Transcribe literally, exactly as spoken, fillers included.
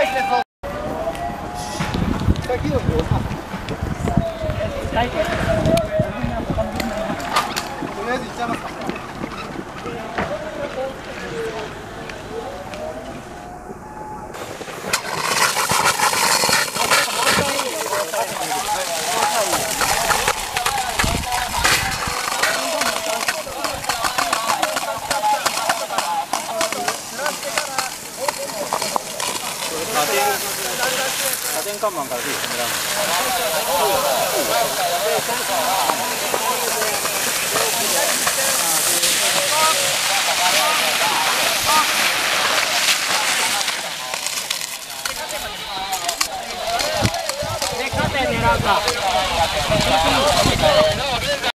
りあえず行っちゃいますか。 螺旋看板からぜひ狙う。で、カーテン狙うか。